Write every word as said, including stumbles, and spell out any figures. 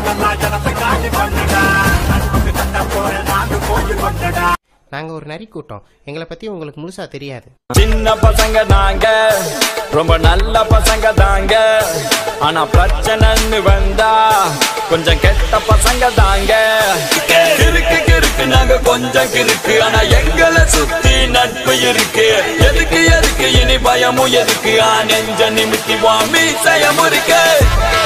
நாங்க ஒரு நரி கூட்டம், எங்களை பத்தி உங்களுக்கு முழுசா தெரியாது. சின்ன பசங்க தாங்க, ரொம்ப நல்ல பசங்க தாங்க. ஆனா பிரச்சனைன்னு வந்தா கொஞ்சம் கெட்ட பசங்க தாங்க. கிறுக்கு கிறுக்கு நாங்க கொஞ்சம் கிறுக்கு, ஆனா எங்களை சுத்தி நட்பு இருக்கு. எதுக்கு எதுக்கு இனி பயமும் எதுக்கு, நெஞ்ச நிமித்தி வாமி செய்யமும் இருக்கு.